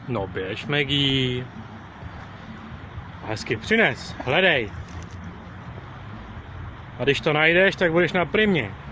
No běž, Maggie. Hezky přines, hledej. A když to najdeš, tak budeš na primě.